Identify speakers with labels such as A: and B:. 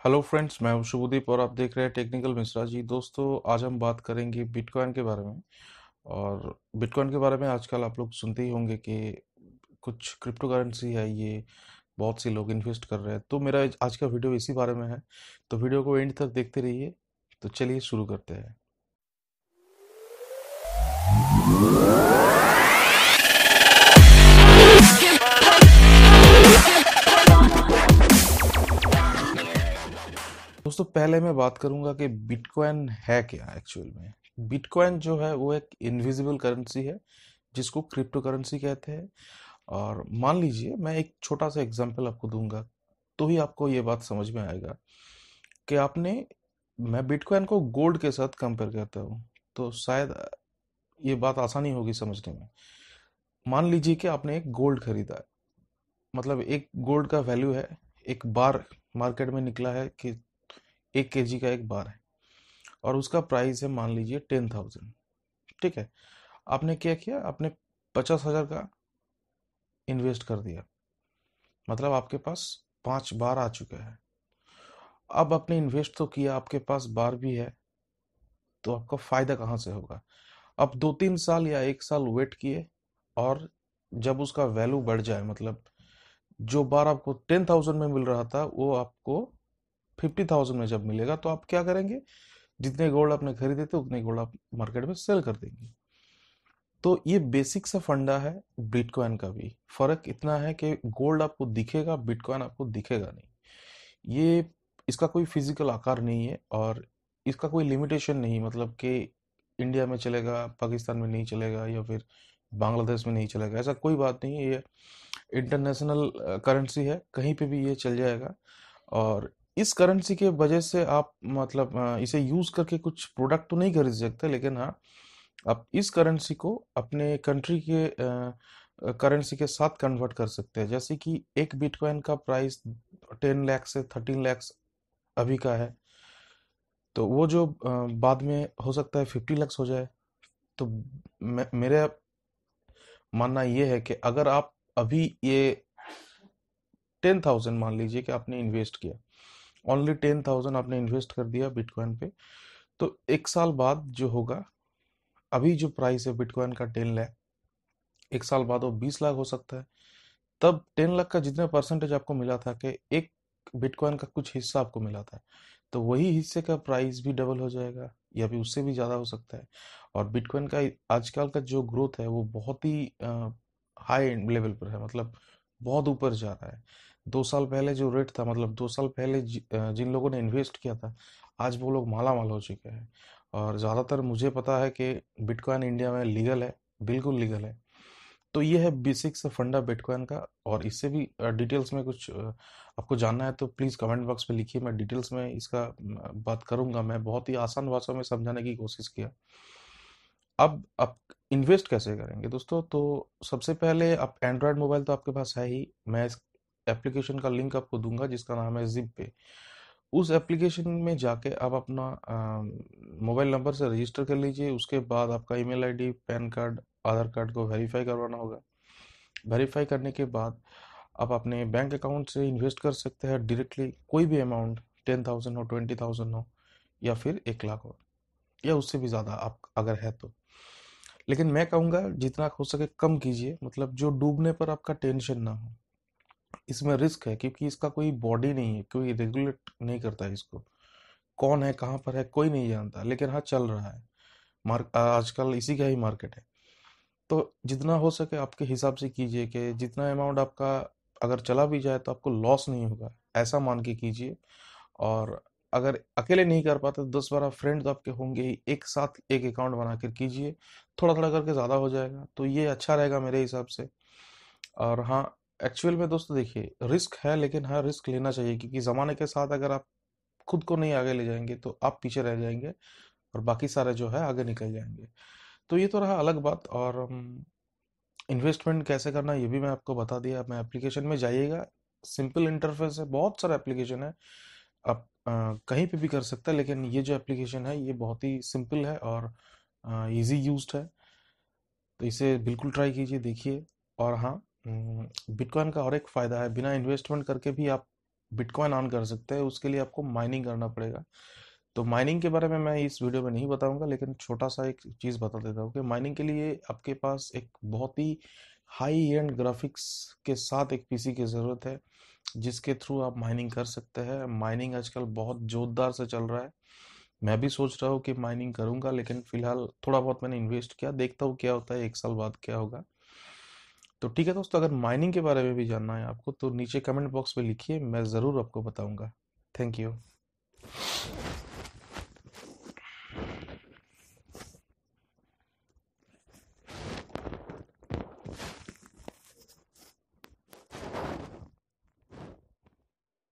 A: Hello friends, मैं हूं शुभदीप और आप देख रहे हैं टेक्निकल मिश्रा जी। दोस्तों, आज हम बात करेंगे बिटकॉइन के बारे में। और बिटकॉइन के बारे में आजकल आप लोग सुनते ही होंगे कि कुछ क्रिप्टो करेंसी है, ये बहुत से लोग इन्वेस्ट कर रहे हैं। तो मेरा आज का वीडियो इसी बारे में है, तो वीडियो को एंड तक देखते रहिए। तो चलिए शुरू करते हैं। दोस्तों, पहले मैं बात करूंगा कि बिटकॉइन है क्या एक्चुअल में। बिटकॉइन जो है वो एक इनविजिबल करेंसी है जिसको क्रिप्टो करेंसी कहते हैं। और मान लीजिए मैं एक छोटा सा एग्जांपल आपको दूंगा, तो ही आपको ये बात समझ में आएगा कि आपने मैं बिटकॉइन को गोल्ड के साथ कंपेयर करता हूँ, तो शायद ये बात आसानी होगी समझने में। मान लीजिए कि आपने एक गोल्ड खरीदा है, मतलब एक गोल्ड का वैल्यू है, एक बार मार्केट में निकला है कि 1 केजी का एक बार है, और उसका प्राइस है मान लीजिए 10,000। ठीक है, आपने क्या किया, आपने 50,000 का इन्वेस्ट कर दिया, मतलब आपके पास 5 बार आ चुके हैं। अब आपने इन्वेस्ट तो किया, आपके पास बार भी है, तो आपका फायदा कहाँ से होगा। अब 2-3 साल या 1 साल वेट किए, और जब उसका वैल्यू बढ़ जाए, मतलब जो बार आपको 10,000 में मिल रहा था वो आपको 50,000 में जब मिलेगा, तो आप क्या करेंगे, जितने गोल्ड आपने खरीदे थे उतने गोल्ड आप मार्केट में सेल कर देंगे। तो ये बेसिक सा फंडा है बिटकॉइन का भी। फर्क इतना है कि गोल्ड आपको दिखेगा, बिटकॉइन आपको दिखेगा नहीं। ये इसका कोई फिजिकल आकार नहीं है, और इसका कोई लिमिटेशन नहीं, मतलब कि इंडिया में चलेगा, पाकिस्तान में नहीं चलेगा, या फिर बांग्लादेश में नहीं चलेगा, ऐसा कोई बात नहीं है। ये इंटरनेशनल करेंसी है, कहीं पे भी ये चल जाएगा। और इस करेंसी के वजह से आप मतलब इसे यूज करके कुछ प्रोडक्ट तो नहीं खरीद सकते, लेकिन हाँ, आप इस करेंसी को अपने कंट्री के करेंसी के साथ कन्वर्ट कर सकते हैं। जैसे कि एक बिटकॉइन का प्राइस 10 लाख से 13 लाख अभी का है, तो वो जो बाद में हो सकता है 50 लाख हो जाए। तो मेरा मानना ये है कि अगर आप अभी ये 10,000 मान लीजिए कि आपने इन्वेस्ट किया, ओनली 10,000 आपने इन्वेस्ट कर दिया बिटकॉइन पे, तो 1 साल बाद जो होगा, अभी जो प्राइस है बिटकॉइन का 10 लाख, 1 साल बाद वो 20 लाख हो सकता है। तब 10 लाख का जितना परसेंटेज आपको मिला था, कि एक बिटकॉइन का कुछ हिस्सा आपको मिला था, तो वही हिस्से का प्राइस भी डबल हो जाएगा, या भी उससे भी ज़्यादा हो सकता है। और बिटकॉइन का आजकल का जो ग्रोथ है वो बहुत ही हाई लेवल पर है, मतलब बहुत ऊपर जा रहा है। 2 साल पहले जो रेट था, मतलब 2 साल पहले जिन लोगों ने इन्वेस्ट किया था, आज वो लोग माला माल हो चुके हैं। और ज़्यादातर मुझे पता है कि बिटकॉइन इंडिया में लीगल है, बिल्कुल लीगल है। तो ये है बेसिक सा फंडा बिटकॉइन का। और इससे भी डिटेल्स में कुछ आपको जानना है तो प्लीज़ कमेंट बॉक्स में लिखिए, मैं डिटेल्स में इसका बात करूंगा। मैं बहुत ही आसान भाषा में समझाने की कोशिश किया। अब आप इन्वेस्ट कैसे करेंगे दोस्तों, तो सबसे पहले आप एंड्रॉयड मोबाइल तो आपके पास है ही, मैं इस एप्लीकेशन का लिंक आपको दूंगा जिसका नाम है जिप पे। उस एप्लीकेशन में जाके आप अपना मोबाइल नंबर से रजिस्टर कर लीजिए। उसके बाद आपका email ID, PAN card, Aadhaar card को वेरीफाई करवाना होगा। वेरीफाई करने के बाद आप अपने बैंक अकाउंट से इन्वेस्ट कर सकते हैं डायरेक्टली, कोई भी अमाउंट, 10,000 हो, 20,000 हो, या फिर 1 लाख हो, या उससे भी ज़्यादा आप अगर है तो। लेकिन मैं कहूँगा जितना हो सके कम कीजिए, मतलब जो डूबने पर आपका टेंशन ना हो। इसमें रिस्क है क्योंकि इसका कोई बॉडी नहीं है, कोई रेगुलेट नहीं करता है इसको। कौन है, कहाँ पर है, कोई नहीं जानता, लेकिन हाँ चल रहा है। आजकल इसी का ही मार्केट है। तो जितना हो सके आपके हिसाब से कीजिए कि जितना अमाउंट आपका अगर चला भी जाए तो आपको लॉस नहीं होगा, ऐसा मान के कीजिए। और अगर अकेले नहीं कर पाते तो 10-12 फ्रेंड तो आपके होंगे ही, एक साथ एक अकाउंट बना कर कीजिए। थोड़ा थोड़ा करके ज़्यादा हो जाएगा, तो ये अच्छा रहेगा मेरे हिसाब से। और हाँ, एक्चुअल में दोस्तों देखिए, रिस्क है, लेकिन हाँ रिस्क लेना चाहिए, क्योंकि ज़माने के साथ अगर आप खुद को नहीं आगे ले जाएंगे तो आप पीछे रह जाएंगे, और बाकी सारे जो है आगे निकल जाएंगे। तो ये तो रहा अलग बात। और इन्वेस्टमेंट कैसे करना ये भी मैं आपको बता दिया। मैं एप्लीकेशन में जाइएगा, सिंपल इंटरफेस है, बहुत सारा एप्लीकेशन है, आप कहीं पे भी कर सकते हैं, लेकिन ये जो एप्लीकेशन है ये बहुत ही सिंपल है और इजी यूज्ड है। तो इसे बिल्कुल ट्राई कीजिए, देखिए। और हाँ, बिटकॉइन का और एक फ़ायदा है, बिना इन्वेस्टमेंट करके भी आप बिटकॉइन अर्न कर सकते हैं, उसके लिए आपको माइनिंग करना पड़ेगा। तो माइनिंग के बारे में मैं इस वीडियो में नहीं बताऊंगा, लेकिन छोटा सा एक चीज़ बता देता हूँ कि माइनिंग के लिए आपके पास एक बहुत ही हाई एंड ग्राफिक्स के साथ एक पीसी की ज़रूरत है, जिसके थ्रू आप माइनिंग कर सकते हैं। माइनिंग आजकल बहुत जोरदार से चल रहा है। मैं भी सोच रहा हूँ कि माइनिंग करूंगा, लेकिन फिलहाल थोड़ा बहुत मैंने इन्वेस्ट किया, देखता हूँ क्या होता है, एक साल बाद क्या होगा। तो ठीक है दोस्तों, अगर माइनिंग के बारे में भी जानना है आपको तो नीचे कमेंट बॉक्स में लिखिए, मैं ज़रूर आपको बताऊंगा। Thank you.